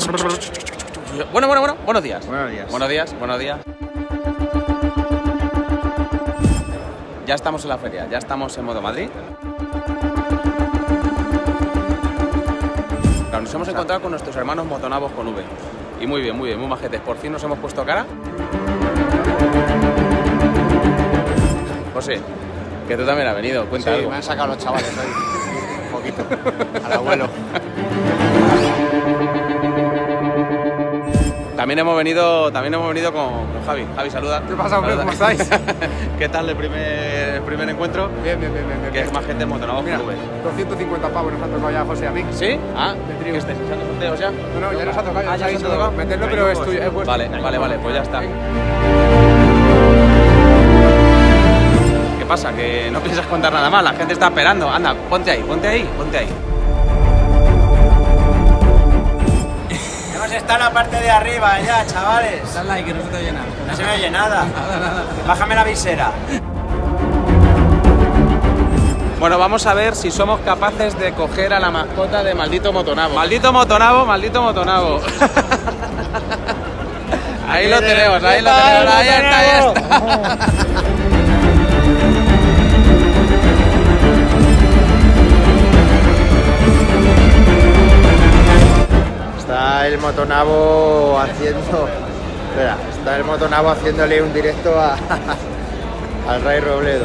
Bueno, buenos días. Buenos días. Ya estamos en la feria, ya estamos en Moto Madrid. Claro, nos hemos encontrado con nuestros hermanos motonavos con V. Y muy bien, muy majetes. Por fin nos hemos puesto cara. José, que tú también has venido, cuenta algo. Me han sacado los chavales hoy. Un poquito. Al abuelo. También hemos venido con Javi. Javi, saluda. ¿Qué pasa, hombre? ¿Cómo estáis? ¿Qué tal el primer encuentro? Bien. Que es más gente en motonavos con V. 250 pavos nos han tocado ya, José, a mí. ¿Sí? Ah, de trío. ¿qué estáis echando sorteos ya? No, ya nos ha tocado. Ah, ya os ha tocado. Meterlo, pero es tuyo, es vuestro. Vale, pues ya está. ¿Qué pasa? Que no piensas contar nada más, la gente está esperando. Anda, ponte ahí. Está en la parte de arriba ya, chavales. Dale like, que no se te oye nada. No se me oye nada. Bájame la visera. Bueno, vamos a ver si somos capaces de coger a la mascota de Maldito Motonavo. Maldito Motonavo. Ahí lo tenemos, ahí está. Está el motonavo haciendo... Espera, está el motonavo haciéndole un directo al Ray Robledo.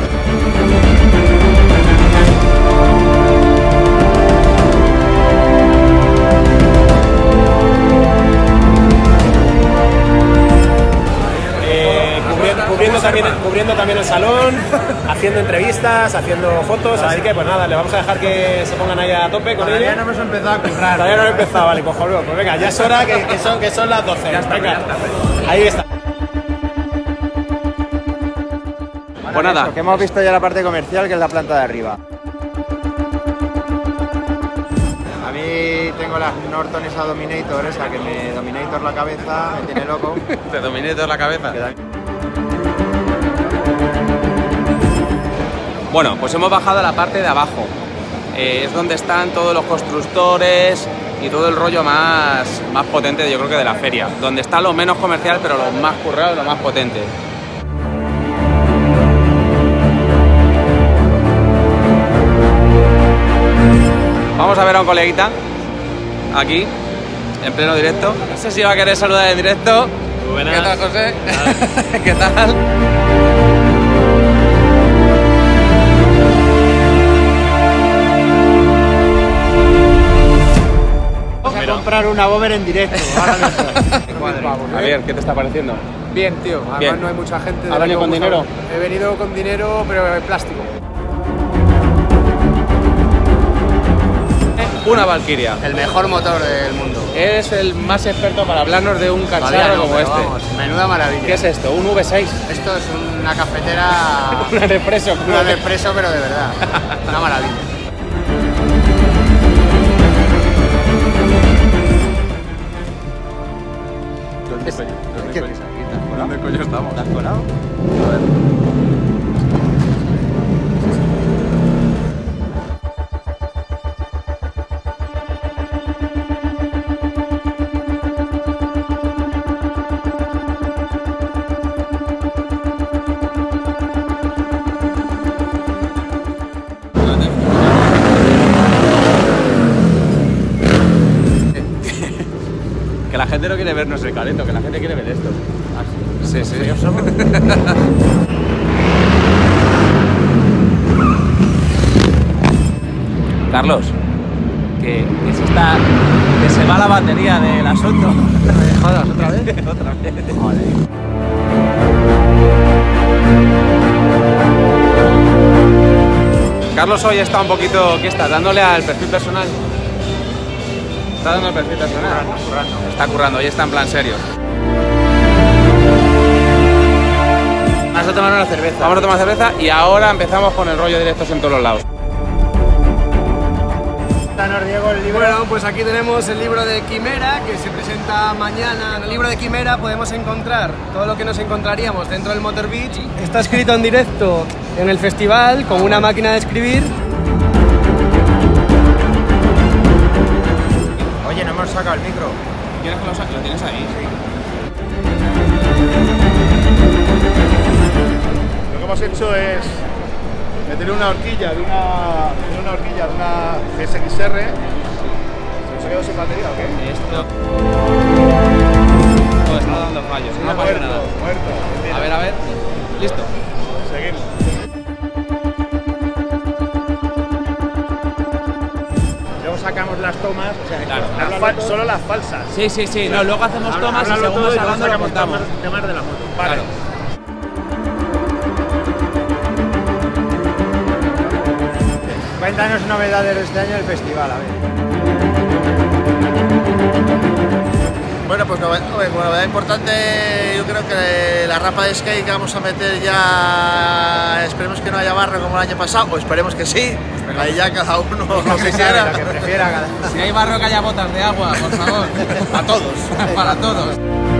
Cubriendo también el salón, haciendo entrevistas, haciendo fotos, así que pues nada, le vamos a dejar que se pongan ahí a tope con ello. Todavía no hemos empezado a currar. Todavía no he empezado, vale, cojonudo. Pues venga, ya es hora que son las 12. Ya está, venga, ahí está. Pues nada, Eso, que hemos visto ya la parte comercial, que es la planta de arriba. A mí tengo las Norton esa Dominator, esa que me Dominator la cabeza, me tiene loco. te dominé toda la cabeza. Bueno, pues hemos bajado a la parte de abajo. Es donde están todos los constructores y todo el rollo más potente, yo creo que de la feria. Donde está lo menos comercial, pero lo más currado y lo más potente. Vamos a ver a un coleguita, aquí, en pleno directo. No sé si va a querer saludar en directo. Buenas. ¿Qué tal, José? ¿Qué tal? Vamos a comprar una Bover en directo. Javier, ¿qué te está pareciendo? Bien, tío. Además Bien. no hay mucha gente. ¿Has venido con dinero? He venido con dinero, pero en plástico. Una Valkyria. El mejor motor del mundo. Eres el más experto para hablarnos de un cacharro como pero este. vamos, menuda maravilla. ¿Qué es esto? ¿Un V6? Esto es una cafetera... Un Nespresso. Una Nespresso, pero de verdad. Una maravilla. ¿Dónde coño estamos? ¿Te has colado? Que la gente no quiere vernos el calento, que la gente quiere ver esto. Sí. Carlos, que se va la batería del asunto. ¿Jodas otra vez? Otra vez. Joder. Carlos hoy está un poquito... ¿Qué está? ¿Dándole al perfil personal? ¿Está dando el perfil personal? Currando. Está currando, hoy está en plan serio. Vamos a tomar una cerveza. Vamos a tomar cerveza y ahora empezamos con el rollo directos en todos los lados. Danos, Diego, el libro. Bueno, pues aquí tenemos el libro de Quimera, que se presenta mañana. En el libro de Quimera podemos encontrar todo lo que nos encontraríamos dentro del Motor Beach. Está escrito en directo en el festival, con una máquina de escribir. Oye, no hemos sacado el micro. ¿Quieres que lo saque? Lo tienes ahí. Lo que hemos hecho es meter una horquilla de una GSX-R. ¿Se quedó sin batería o qué? Esto... Todo está dando fallos, no pasa nada. Muerto. A ver. Listo. Seguimos. Luego sacamos las tomas, o sea, Claro. solo las falsas. Sí. No, luego hacemos tomas y Háblalo según todo vas y luego hablando lo sacamos contamos. temas de la moto. Vale. Claro. Cuéntanos novedades de este año del festival, a ver. Bueno, pues novedad importante, yo creo que la rampa de skate que vamos a meter ya, esperemos que no haya barro como el año pasado, o esperemos que sí, ahí ya cada uno lo que quiera. Lo que prefiera cada... Si hay barro que haya botas de agua, por favor. A todos. Para todos.